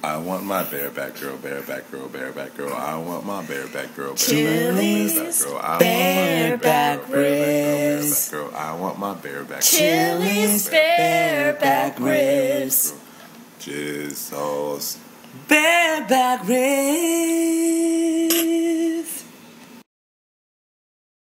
I want my bareback girl, bareback girl, bareback girl. I want my bareback girl, Chili's girl. I bareback ribs. Girl, I want my bareback. Chili's bareback ribs. Jizz sauce. Bareback ribs.